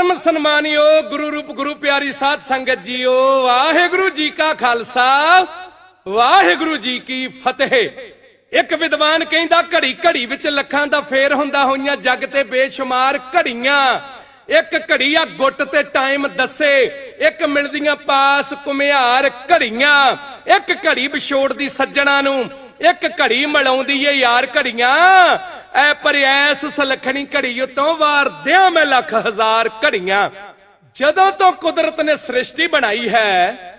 परम सन्मानियो गुरु रूप गुरु प्यारी साध संगत जीओ, वाहेगुरु जी का खालसा वाहेगुरु जी की फतेह। एक विद्वान कहंदा घड़ी घड़ी विच लखां दा फेर हुंदा होईयां जग ते बेशुमार घड़ियां। एक घड़ी आ गुट ते टाइम दसे, एक मिलदियां पास कुम्हार घड़ियां। एक घड़ी विछोड़दी सज्जणा नूं, एक घड़ी मिलाउंदी है यार घड़ियां। ऐ पर ऐस सलखणी घड़ी उतों वारदियां मैं लख हजार घड़ियां। जदों तो कुदरत ने सृष्टि बनाई है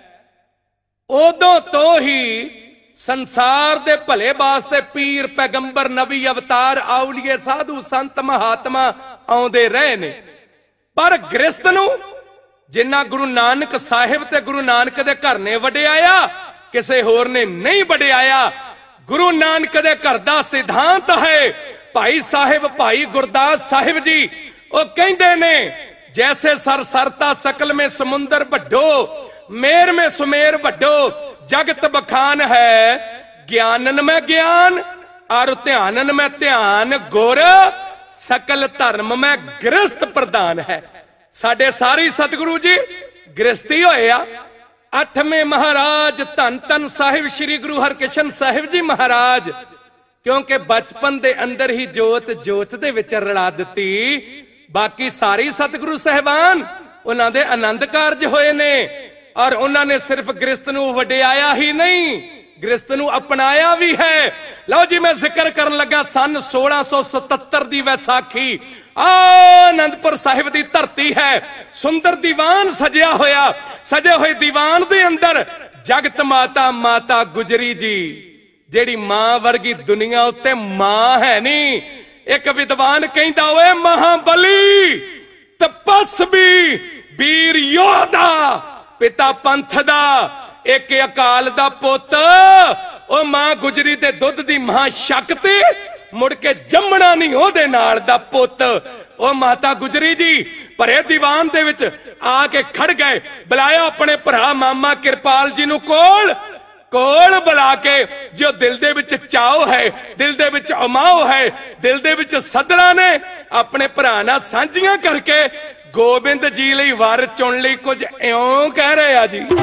उदों तो ही संसार दे भले वास्ते पीर पैगंबर नबी अवतार औलिए साधु संत महात्मा आउंदे रहे ने। पर गृहस्थ नूं जिन्ना गुरु नानक साहिब ते गुरु नानक दे घर ने वडियाया किसे होर ने नहीं वडियाया। गुरु नानक दे घर दा सिद्धांत है, भाई साहिब भाई गुरदास साहिब जी ओ कहंदे ने जैसे सर सरता सकल में समुंदर वड्डो, मेर में सुमेर वड्डो, जगत बखान है ज्ञानन में ज्ञान और ध्यानन में ध्यान, गुर सकल धर्म में गृहस्थ प्रधान है। साडे सारी सतगुरु जी गृहस्थी होए आ। 8वें महाराज धन धन साहिब श्री गुरु हरकृष्ण साहिब जी महाराज, क्योंकि बचपन दे अंदर ही जोत जोत दे विच रला दिती। बाकी सारी सतगुरु साहिबान उन्हां दे आनंद कारज होए ने और उन्होंने सिर्फ गृहस्थ नूं वडियाया ही नहीं, गृहस्थ नूं अपनाया भी है। लो जी मैं जिक्र करन लगा सन 1677 दी वैसाखी। आनंदपुर साहिब दी धरती है, सुंदर दीवान सजिया होया, सजे हुए दीवान दे अंदर जगत माता माता गुजरी जी, जेड़ी मां वर्गी दुनिया उत्ते मां है नहीं। एक विद्वान कहंदा ओए महाबली तपस्वी वीर योधा पिता पंथ दा एक अकाल दा पुत, ओ मां गुजरी ते दुध दी महाशक्ति मुड़ के जम्मना नहीं ओदे नाल दा पुत। ओ माता गुजरी जी भरे दीवान दे विच आके खड़ गए, बुलाया अपने भरा मामा किरपाल जी नूं कोल कोल बुला के। जो दिल दे विच चाओ है, दिल दे विच अमाओ है, दिल दे विच सदरा ने अपने भरा नाल सांझियां करके गोबिंद जी लई वर चुन लई कुछ इउं कह रहे आ जी।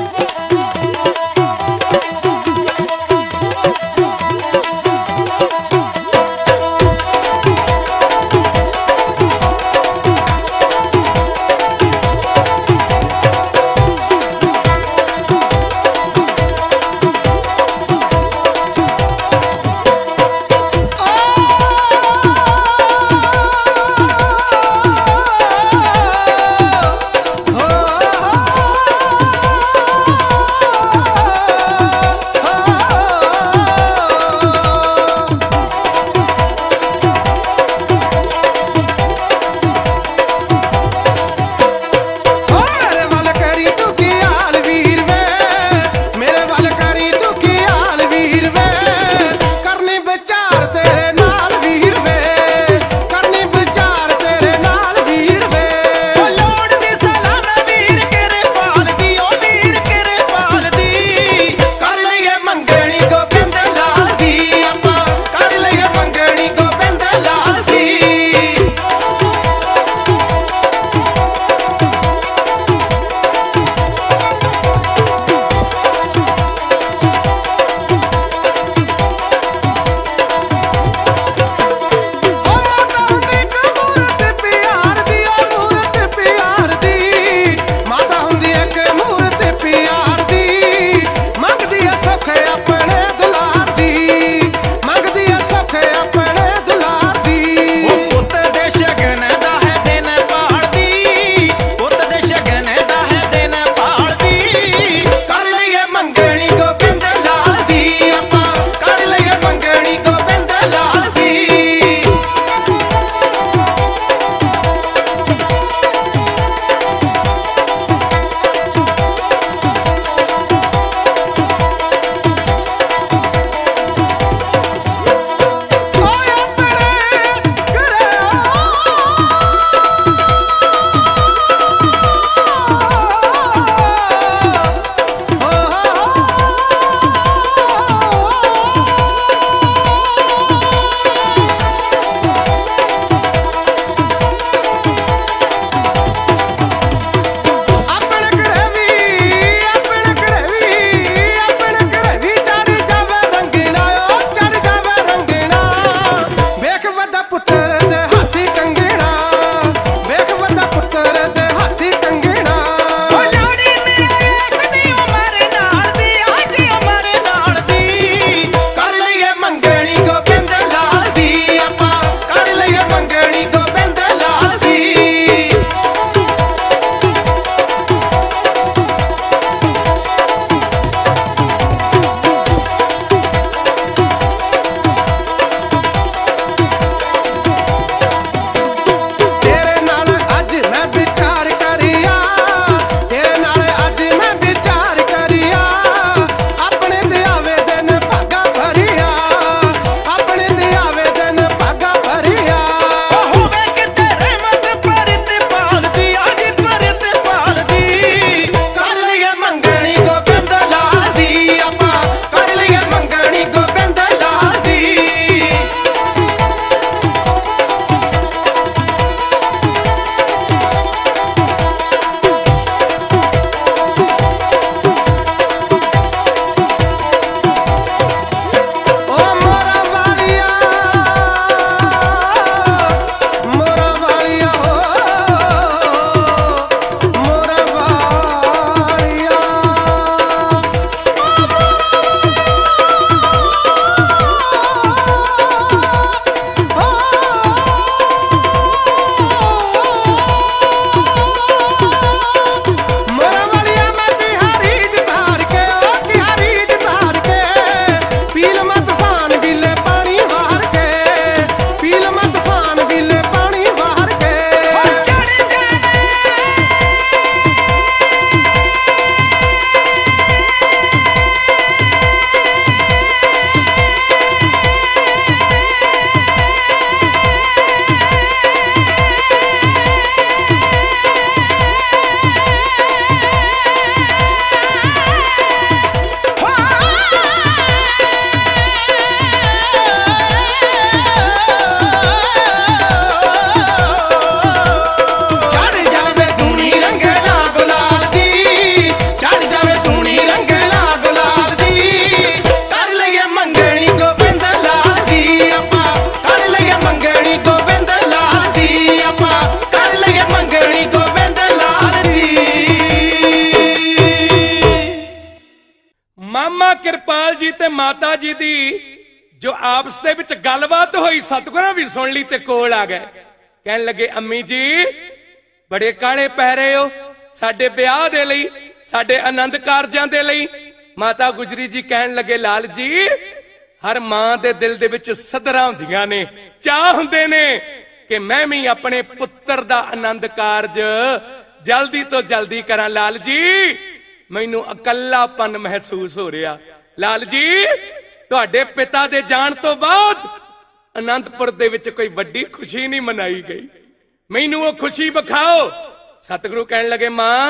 जी ते माता जी दी जो आपस दे विच गलबात हुई सतगुरां भी सुन ली ते कोल आ गए। कहन लगे अम्मी जी बड़े काले पै रहे हो साडे ब्याह दे लई, साडे आनंद कारजां दे लई। माता गुजरी जी कहन लगे लाल जी हर मां दे दिल दे विच सदरां हुंदियां ने, चाह हुंदे ने कि मैं भी अपने पुत्र दा आनंद कारज जल्दी तो जल्दी करा। लाल जी मैनू अकल्लापन महसूस हो रहा। लाल जी तुहाडे पिता दे जाण तो बाद आनंदपुर दे विच कोई वड्डी खुशी नहीं मनाई गई, मैनू वो खुशी विखाओ। सतगुरु कहन लगे मां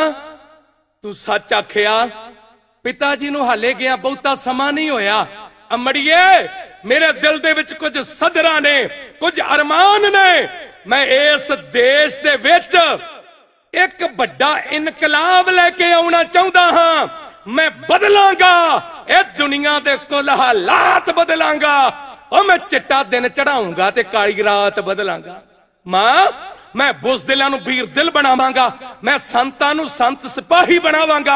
तू सच आखिया, पिता जी नू हाले गया बहुता समा नहीं होया। अमड़िए मेरे दिल दे विच कुछ सदरा ने, कुछ अरमान ने। मैं इस देश दे विच एक बड़ा इनकलाब लेके आना चाहता हां। मैं बदलांगा ए दुनिया दे कुल हालात बदलांगा। और मैं चिट्टा दिन चढ़ाऊंगा ते काली रात बदलांगा। मां मैं बुज़दिलां नू वीर दिल बनावांगा, मैं संतां नू संत सिपाही बनावांगा,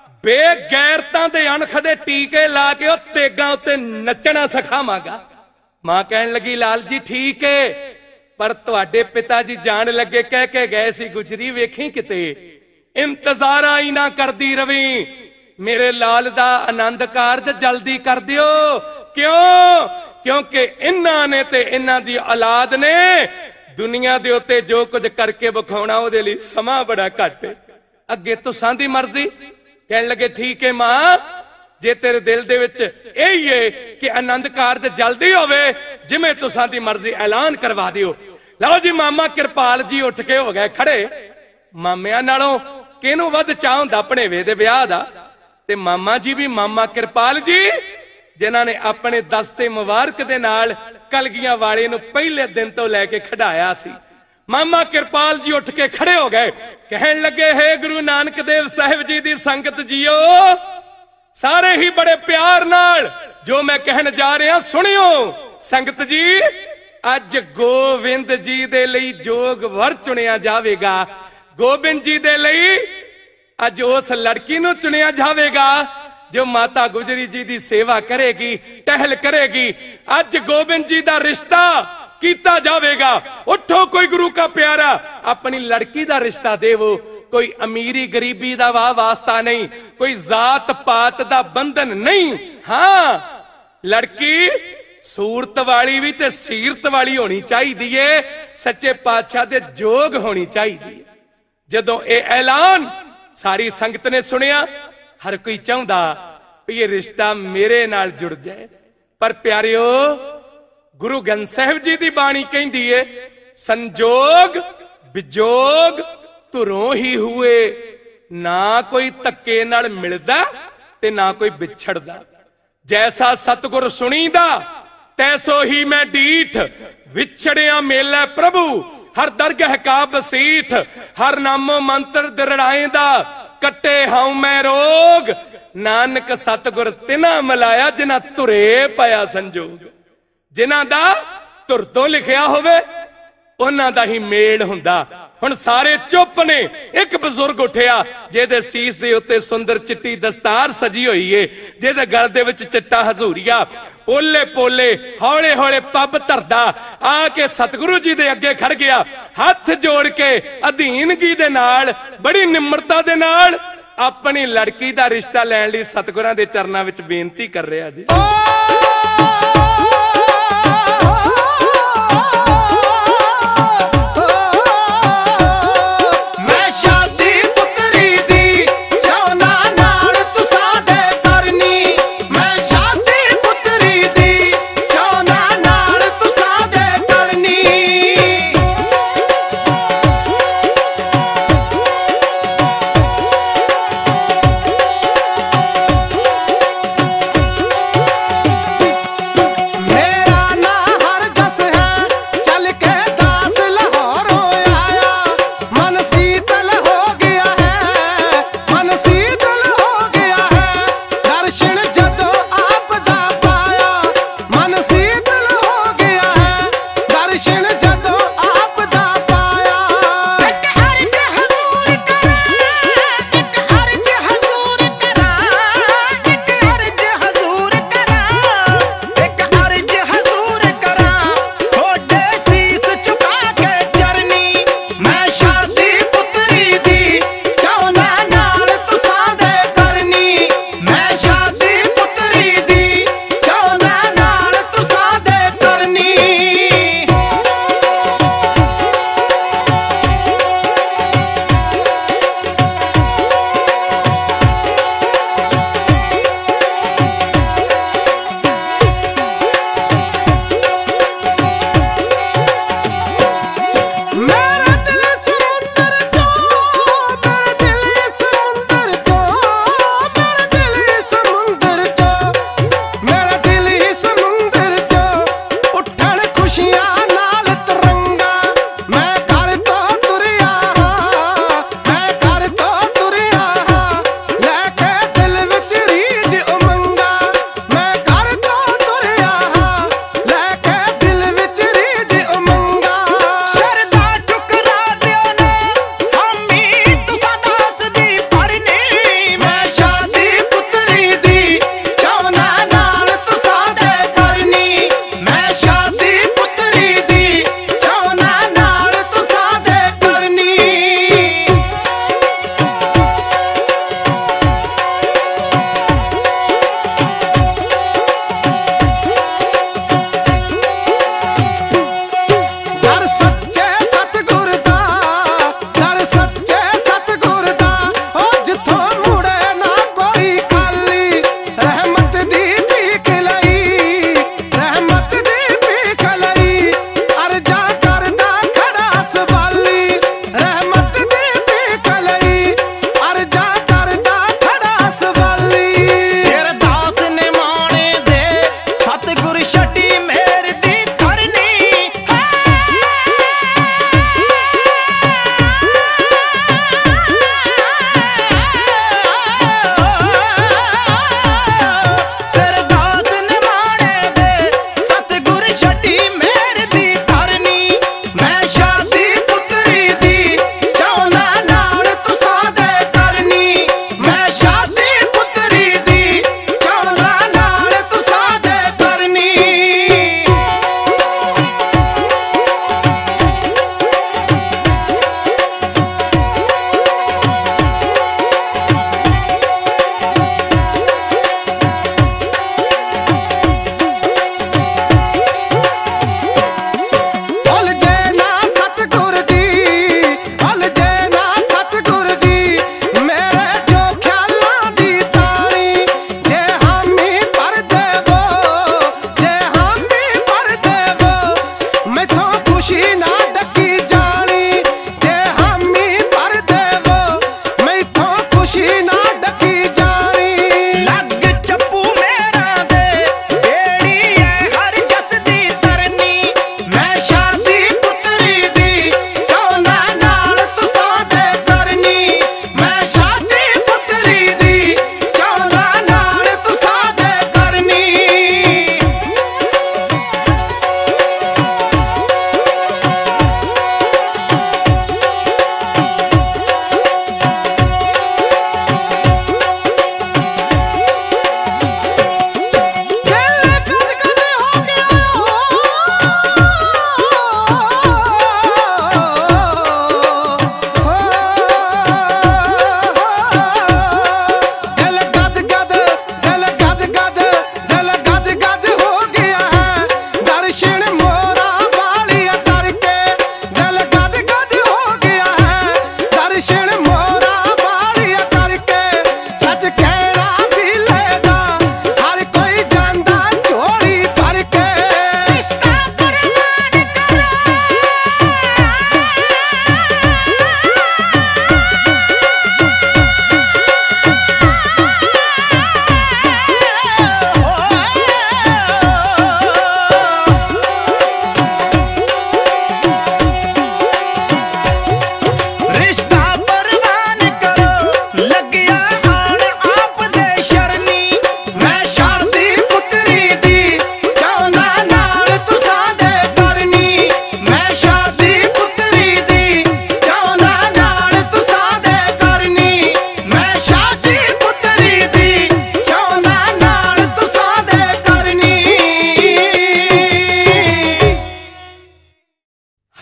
बेगैरतां दे अणख दे टीके ला के ओ तेगां उत्ते नचना सिखावांगा। मां कहन लगी लाल जी ठीक है, पर तुहाडे पिता जी जान लगे कह के गए सी गुजरी वेखी किते इंतजारा ही ना करदी रवी, मेरे लाल दा आनंद कारज जल्दी कर दियो। क्यों? क्योंकि इन्हां ने ते इन्हां दी औलाद ने दुनिया दे उत्ते जो कुछ करके विखाउणा ओहदे लई समा बड़ा घट है। अगे तुसां दी मर्जी। कहन लगे ठीक है मां जे तेरे दिल दे विच यही है कि आनंद कारज जल्दी होवे, जिवें तुसां दी मर्जी ऐलान करवा दिओ। लो जी मामा किरपाल जी उठ के हो गए खड़े। मामियां नालों किहनूं वध चाह हुंदा भणेवे दे विआह दा, ते मामा जी भी मामा किरपाल जी जिन्हां ने अपने दस्ते मुबारक दे नाल कलगियां वाले नूं पहले दिन तो लैके खड़ाया सी। मामा किरपाल जी उठ के खड़े हो गए। कहन लगे हे गुरु नानक देव साहिब जी दी संगत जीओ, सारे ही बड़े प्यार नाल जो मैं कहन जा रहा सुनियो। संगत जी अज गोविंद जी दे लई जोग वर चुनिया जावेगा। गोबिंद जी दे लई अज उस लड़की नूं चुनिया जावेगा जो माता गुजरी जी दी सेवा करेगी, टहल करेगी। अज गोबिंद जी दा रिश्ता कीता जावेगा। उठो कोई गुरु का प्यारा अपनी लड़की दा रिश्ता देवो। कोई अमीरी गरीबी दा वाह वास्ता नहीं, कोई जात पात दा बंधन नहीं। हाँ लड़की सूरत वाली भी ते सीरत वाली होनी चाहिए, सच्चे पातशाह दे जोग होनी चाहिए। जदों ये ऐलान सारी संगत ने सुनिया, हर कोई चाहता भी ये रिश्ता मेरे नाल जुड़ जाए। पर प्यारियो गुरु ग्रंथ साहिब जी दी बाणी कहंदी है संजोग विजोग तुरों ही हुए, ना कोई धक्के नाल मिलदा ते ना कोई बिछड़दा। जैसा सतगुर सुनीदा तैसो ही मैं डीठ, विछड़िया मेला प्रभु हर दरगह का बसीठ। हर नामो मंत्र दरड़ाएंदा कट्टे हाउ मैं रोग, नानक सतगुर तिना मिलाया जिन्हां तुरे पाया संजोग। जिन्हां दा तुर तो लिखिया होवे उन्हां दा ही मेल हुंदा। हुण सारे चुप ने। एक बजुर्ग उठिया जेदे सीस दे उत्ते सुंदर चिट्टी दस्तार सजी हुई है, जेदे गल दे विच चिट्टा हजूरिया, पोले पोले हौले हौले पब धरदा आके सतगुरु जी दे अगे खड़ गया। हाथ जोड़ के अधीनगी दे नाल बड़ी निम्रता दे नाल अपनी लड़की दा रिश्ता लैण लई सतगुरां दे चरनां विच बेनती कर रहा जी।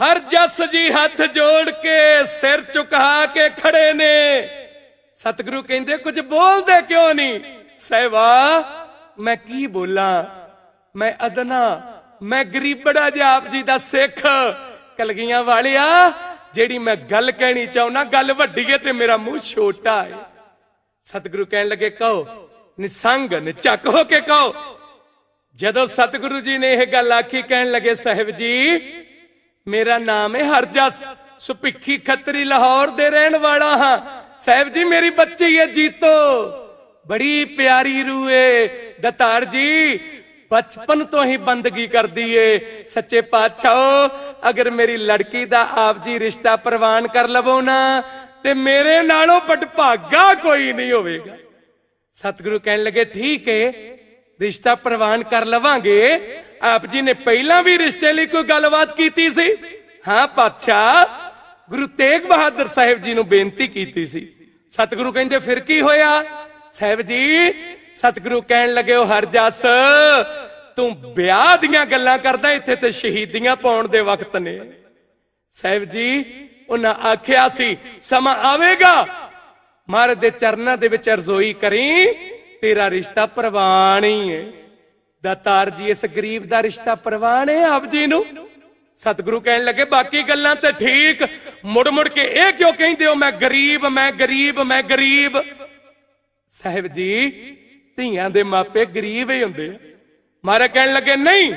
हर जस जी हथ जोड़ के सिर झुका के खड़े ने। सतगुरु कहंदे कुछ बोलदे क्यों नहीं? सहवा मैं की बोला, मैं अदना, मैं गरीबड़ा जे आप जी दा सिख। कलगियां वालिया जेड़ी मैं गल कहनी चाहना गल वड्डी है ते मेरा मुंह छोटा है। सतगुरु कहन लगे कहो, निसंग निचक हो के कहो। जदों सतगुरु जी ने यह गल आखी कहन लगे साहिब जी मेरा नाम है हरजस, सुभिखी खतरी लाहौर दे रहन वाला हां। साहिब जी मेरी बच्ची है जीतो, बड़ी प्यारी रूह है। दतार जी बचपन तो ही बंदगी कर दी है। सच्चे पातशाह अगर मेरी लड़की दा आप जी रिश्ता प्रवान कर लवो ना ते मेरे नालों भटभागा कोई नहीं होवेगा। सतगुरु कहने लगे ठीक है रिश्ता प्रवान कर लवांगे। आप जी ने पहला भी रिश्ते लिए कोई गलबात की सी? हाँ पातशाह गुरु तेग बहादुर साहिब जी ने बेनती की सी। सतगुरु कहते फिर की होया? साहिब जी सतगुरु कहन लगे ओ हरजस तू ब्याह दियां गल्लां करदा, इत्थे ते शहीदियां पाउण दे वक्त ने। साहिब जी उन्हां आख्या सी समा आवेगा महाराज दे चरनां दे विच अरज़ोई करी तेरा रिश्ता प्रवान ही है। दातार जी इस गरीब दा रिश्ता प्रवान है आप जी नूं? सतगुरु कहन लगे बाकी गल्लां ते ठीक, मुड़ मुड़ के ये क्यों कहंदे हो मैं गरीब मैं गरीब मैं गरीब? साहिब जी धीआं दे मापे गरीब ही हुंदे। महाराज कहन लगे नहीं,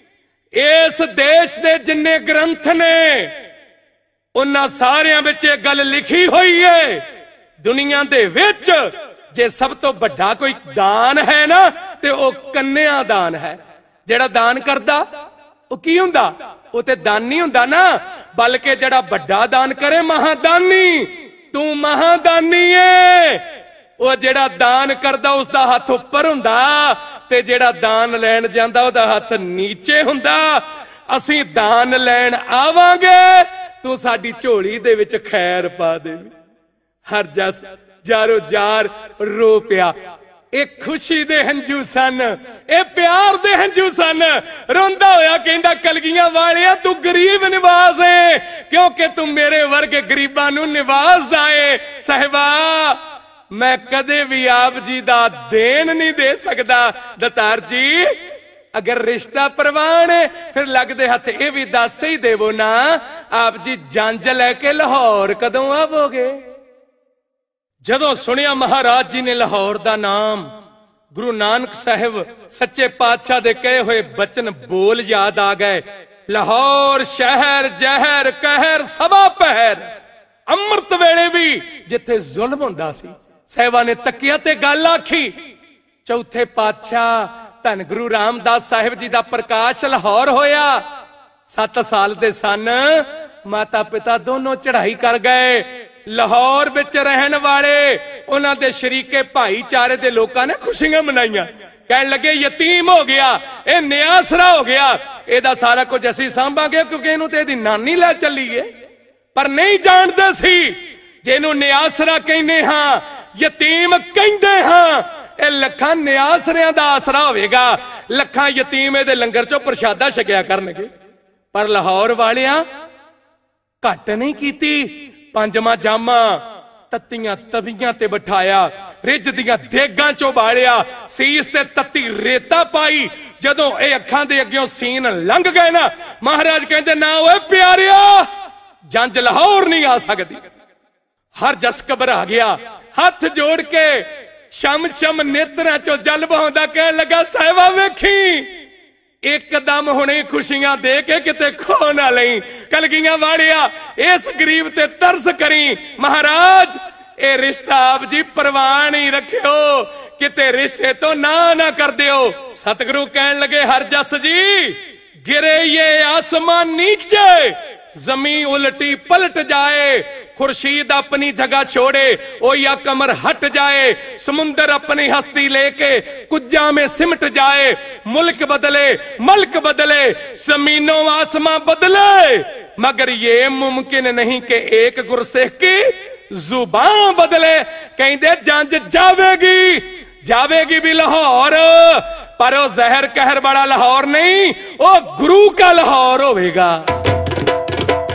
इस देश दे जिन्ने ग्रंथ ने उन्हां सारियां विच इह गल लिखी हुई है दुनिया दे विच जे सब तो बड़ा कोई दान है ना ते ओ कन्या दान है। जेड़ा दान करदा ओ की हुंदा? ओ ते दानी हुंदा ना, बल्कि जेड़ा बड़ा दान करे महादानी। तू महादानी है। ਉਹ ਜਿਹੜਾ ਦਾਨ ਕਰਦਾ ਉਸ ਦਾ ਹੱਥ ਉੱਪਰ ਹੁੰਦਾ ਤੇ ਜਿਹੜਾ ਦਾਨ ਲੈਣ ਜਾਂਦਾ ਉਹਦਾ ਹੱਥ ਨੀਚੇ ਹੁੰਦਾ। ਅਸੀਂ ਦਾਨ ਲੈਣ ਆਵਾਂਗੇ, ਤੂੰ ਸਾਡੀ ਝੋਲੀ ਦੇ ਵਿੱਚ ਖੈਰ ਪਾ ਦੇਵੀਂ। ਹਰਜਸ ਜਾਰੋ ਜਾਰ ਰੋ ਪਿਆ। ਇਹ ਖੁਸ਼ੀ ਦੇ ਹੰਝੂ ਸਨ, ਇਹ ਪਿਆਰ ਦੇ ਹੰਝੂ ਸਨ। ਰੋਂਦਾ ਹੋਇਆ ਕਹਿੰਦਾ ਕਲਗੀਆਂ ਵਾਲਿਆ ਤੂੰ ਗਰੀਬ ਨਿਵਾਜ਼ ਏ ਕਿਉਂਕਿ ਤੂੰ ਮੇਰੇ ਵਰਗੇ ਗਰੀਬਾਂ ਨੂੰ ਨਿਵਾਜ਼ਦਾ ਏ। ਸਾਹਿਬਾ मैं कदे भी आप जी दा देन नहीं दे सकता। दतार जी अगर रिश्ता प्रवान है फिर लगते हथ ये भी दस ही देवो ना आप जी जंज लैके लाहौर कदों आवोगे? जदों सुनिया महाराज जी ने लाहौर दा नाम गुरु नानक साहिब सच्चे पातशाह दे कहे हुए बचन बोल याद आ गए। लाहौर शहर जहर कहर सवा पहर। अमृत वेले भी जिथे जुल्म हुंदा सी साहिबा ने तकिया ते गल आखी। चौथे पातशाह धन गुरु रामदास साहिब जी दा प्रकाश लाहौर होया। 7 साल दे सन, माता पिता दोनों चढ़ाई कर गए। लाहौर विच रहन वाले उन्हां दे शरीके भाईचारे दे लोकां ने खुशियां मनाईयां। कहन लगे यतीम हो गया, ये निआसरा हो गया, एदा सारा कुछ असीं सांभांगे क्योंकि इहनूं ते इहदी नानी लै चली है। पर नहीं जानदे सी जिहनूं निआसरा कहने हां यतीम कहंदे हां ਇਹ ਲੱਖਾਂ ਨਿਆਸਰਿਆਂ ਦਾ ਆਸਰਾ ਹੋਵੇਗਾ। ਲੱਖਾਂ ਯਤੀਮ ਇਹਦੇ ਲੰਗਰ ਚੋਂ ਪ੍ਰਸ਼ਾਦਾ ਛਕਿਆ ਕਰਨਗੇ। ਪਰ ਲਾਹੌਰ ਵਾਲਿਆਂ ਘੱਟ ਨਹੀਂ ਕੀਤੀ। ਪੰਜਵਾਂ ਜਾਮਾ ਤੱਤੀਆਂ ਤਵੀਆਂ ਤੇ ਬਿਠਾਇਆ, ਰਿੱਝ ਦੀਆਂ ਦੇਗਾਂ ਚੋਂ ਬਾਲਿਆ, ਸੀਸ ਤੇ ਤੱਤੀ ਰੇਤਾ ਪਾਈ। ਜਦੋਂ ਇਹ ਅੱਖਾਂ ਦੇ ਅੱਗਿਓਂ ਸੀਨ ਲੰਘ ਗਏ ਨਾ ਮਹਾਰਾਜ ਕਹਿੰਦੇ ਨਾ ਓਏ ਪਿਆਰਿਆ ਜੰਜ ਲਾਹੌਰ ਨਹੀਂ ਆ ਸਕਦੀ। हर जस घबरा गया, हाथ जोड़ के शम शम नेत्रा चो जल बहाउंदा कहन लगा साहिबा वेखी एकदम हुणे खुशियां दे के किते खो ना लई। कलगियां वालिया इस गरीब ते तरस करी। महाराज ए रिश्ता आप जी परवान ही रखियो, किते रिश्ते तो ना कर दियो। सतगुरु कहन लगे हरजस जी गिरे ये आसमान नीचे, जमीन उल्टी पलट जाए, खुर्शीद अपनी जगह छोड़े ओ या कमर हट जाए, समुंदर अपनी हस्ती लेके कुज्जा में सिमट जाए, मुल्क बदले मल्क बदले जमीनों आसमां बदले, मगर ये मुमकिन नहीं कि एक गुरसेख की जुबान बदले। कहते जंज जावेगी भी लाहौर, पर वो जहर कहर बड़ा लाहौर नहीं, वो गुरु का लाहौर होगा।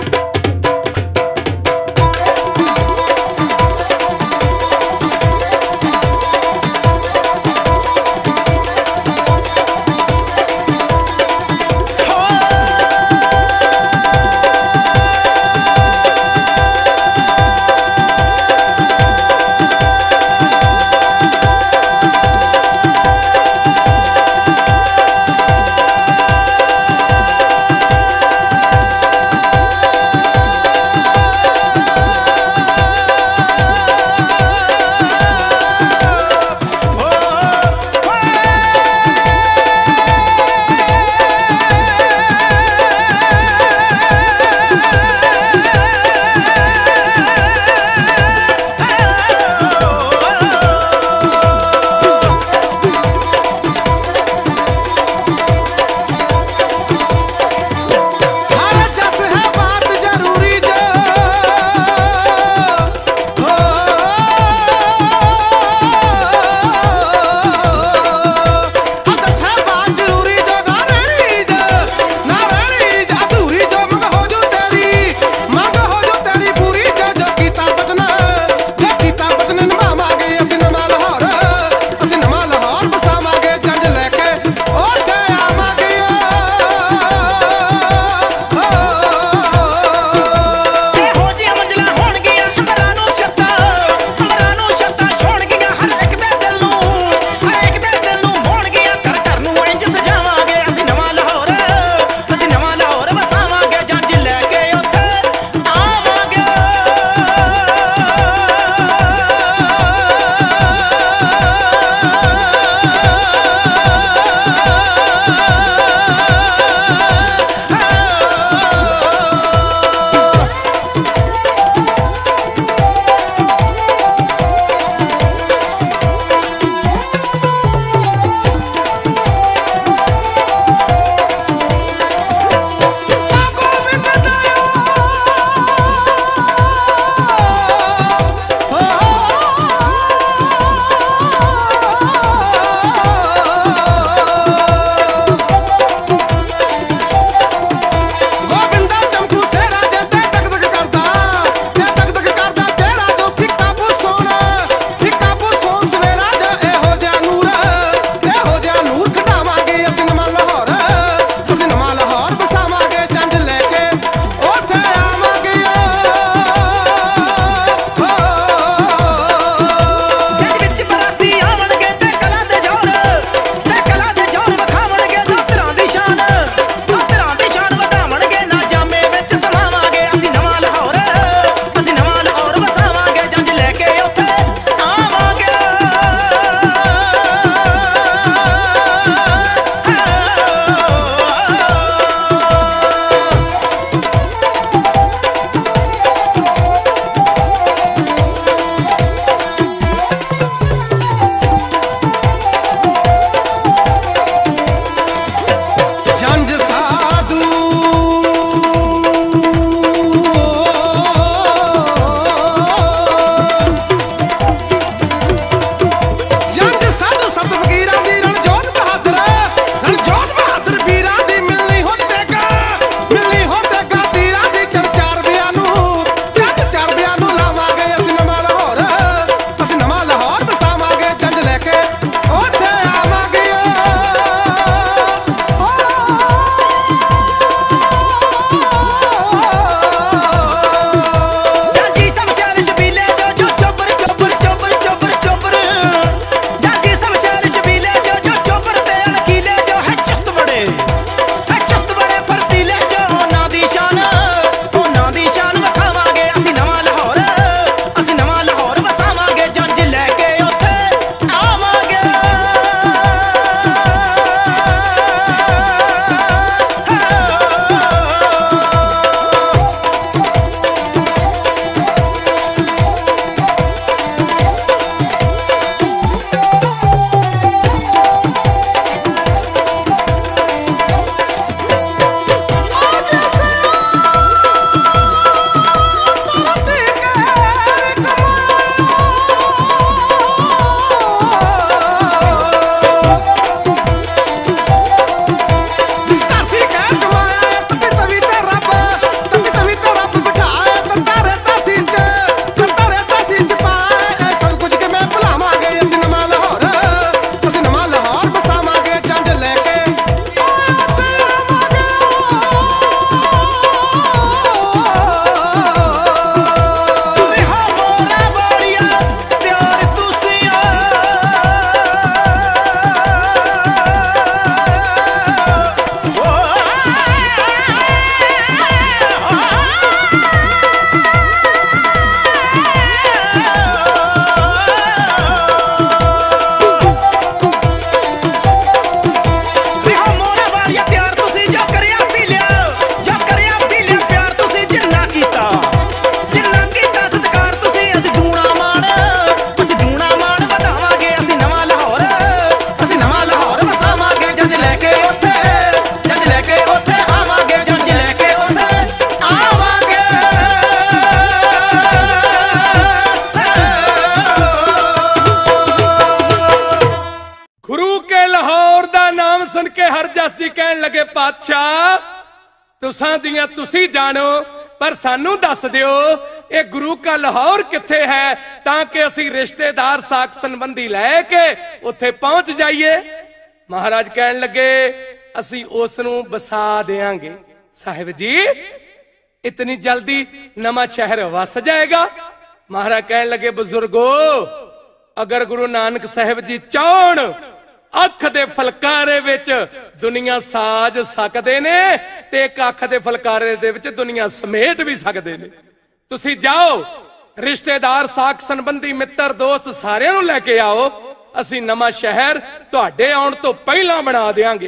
बादशाह तुसां दियां तुसी जानो, पर सानू दस दियो ये गुरु का लाहौर किथे है, ताकि असी रिश्तेदार साक संबंधी लैके उत्थे पहुंच जाइए। महाराज कहन लगे असी उसनू बसा देंगे। साहिब जी इतनी जल्दी नवा शहर वस जाएगा? महाराज कहन लगे बुजुर्गो, अगर गुरु नानक साहिब जी चाहन अख दे फलकारे विच दुनिया साज सकदे ने, ते एक अख दे फलकारे दे विच दुनिया समेट भी सकदे ने। तुसी जाओ, रिश्तेदार साक संबंधी मित्र दोस्त सारिਆਂ ਨੂੰ ਲੈ ਕੇ आओ, ਅਸੀਂ नवा शहर ਤੁਹਾਡੇ आउण तो पहला बना देंगे।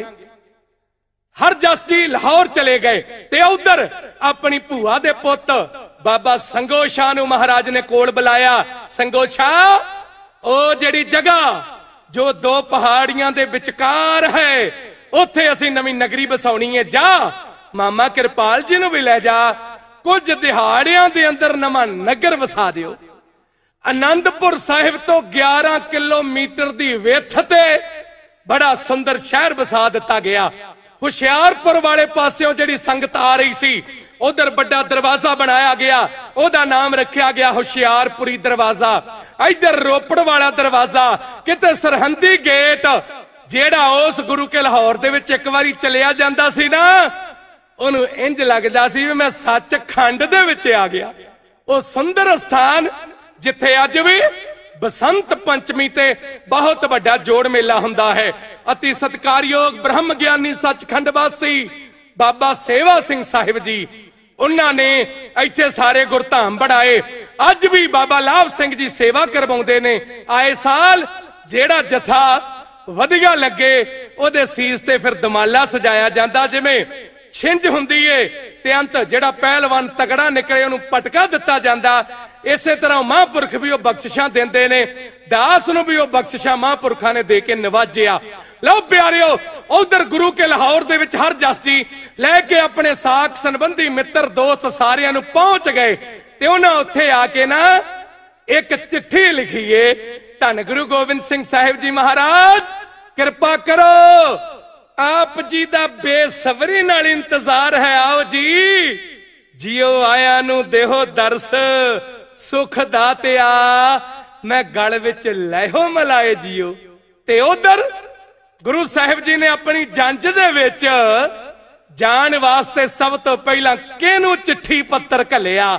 हरजस जी लाहौर चले गए ते उधर अपनी भूआ दे पुत बाबा संगो शाह नूं महाराज ने कोल बुलाया। संगो शाह, ओ जिहड़ी जगह जो दो पहाड़ियां दे विचकार है, उत्थे असीं नवीं नगरी बसाउणी है, जा मामा किरपाल जी नूं भी ले जा, कुछ दिहाड़ियां दे अंदर नवां नगर वसा दिओ। आनंदपुर साहिब तो 11 किलोमीटर दी विथ ते बड़ा सुंदर शहर बसा दिता गया। हुशियारपुर वाले पास्यों जिहड़ी संगत आ रही सी, उधर बड़ा दरवाजा बनाया गया, ओदा नाम रखा गया हुशियारपुरी दरवाजा। इधर रोपड़ वाला दरवाजा, किते सरहंदी गेट, जेड़ा उस गुरु के लाहौर दे विच एक बारी चलिया जांदा सी ना, ओनू इंज लगदा सी मैं सचखंड दे विच आ गया। ओ सुंदर स्थान जिथे अज भी बसंत पंचमी ते बहुत बड़ा जोड़ मेला हुंदा है। अति सत्कारयोग ब्रह्म ज्ञानी सचखंड वासी बाबा सेवा सिंह साहिब जी, उन्होंने इत्थे सारे गुरधाम बढ़ाए। अज भी बाबा लाभ सिंह जी सेवा करवाउंदे ने। आए साल जेड़ा जथा वधिया लगे ओदे सीस ते फिर दमाला सजाया जांदा, जिवें छिंज हुंदी है ते अंत जेड़ा पहलवान तगड़ा निकले उन्होंने पटका दिता जांदा। इसे तरह महापुरख भी वो बख्शिशां देंदे ने, दास नूं भी वो बख्शिशां महापुरखां ने दे के नवाजिया। लो प्यारियो, उधर गुरु के लाहौर दे विच हरजस जी लैके अपने साक संबंधी मित्र दोस्त सारियां नूं पहुंच गए ते उन्हां उत्थे आके ना एक चिट्ठी लिखी है, धन गुरु गोबिंद सिंह साहिब जी महाराज कृपा करो, आप जी दा बेसबरी नाल इंतजार है, आओ जी जियो आया नूं देहो दरस, सुख दातिया मैं गल विच लैहो मलाए जियो। ते उधर गुरु साहिब जी ने अपनी जंज दे विच जान वास्ते सब तो पहला किहनूं चिट्ठी पत्र घलिया?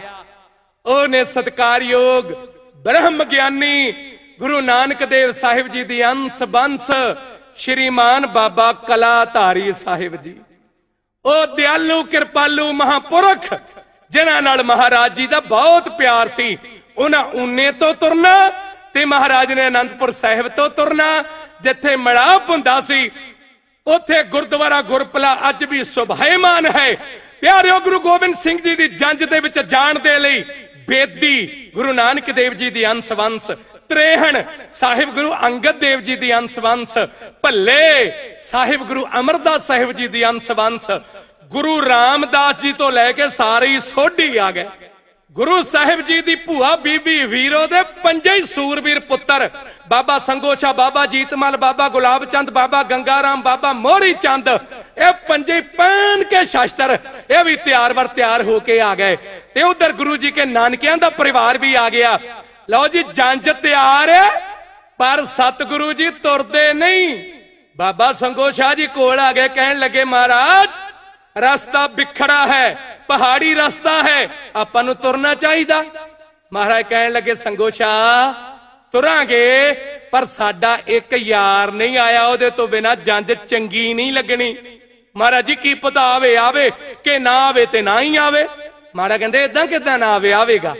ओने सत्कारयोग ब्रह्म ज्ञानी गुरु नानक देव साहिब जी दी अंश बंश श्रीमान बाबा कलाधारी साहिब जी, ओ दयालु कृपालु महापुरख जिन्हां नाल महाराज जी दा बहुत प्यार सी। उन्हां ऊने तो तुरना ते महाराज ने आनंदपुर साहिब तो तुरना, जिथे मिलाप हुंदा सी उथे गुरुद्वारा गुरपला अज भी शोभायमान है। प्यारिओ, गुरु गोबिंद सिंह जी दी जंज दे विच जाण दे लई बेदी गुरु नानक देव जी दी अंश वंश, त्रेहण साहिब गुरु अंगद देव जी दी अंश वंश, भल्ले साहिब गुरु अमरदास साहिब जी दी अंश वंश, गुरु रामदास जी तो लैके सारे ही सोढी आ गए। गुरु साहिब जी दी भूआ बीबी वीरो दे पंजे ही सूरवीर पुत्र बाबा संगोशा, बाबा जीतमल, बाबा गुलाब चंद, बाबा गंगाराम, बाबा मोहरी चंद, ये पंजे पहन के शास्त्र ये भी तैयार बर तैयार होके आ गए। ते उधर गुरु जी के नानकियां दा परिवार भी आ गया। लो जी जंज तैयार है, पर सतगुरु जी तुरदे नहीं। बाबा संगोशा जी कोल आ गए, कहन लगे महाराज रास्ता बिखड़ा है, पहाड़ी रास्ता है, आपां नूं तुरना चाहिदा। महाराज कहन लगे संगोशा तुरांगे, पर साडा एक यार नहीं आया, ओदे तो बिना जंज चंगी नहीं लगनी। महाराज जी की पता आवे आवे कि ना आवे ते ना ही आवे। महाराज कहंदे इदां किदां ना आवे, आवेगा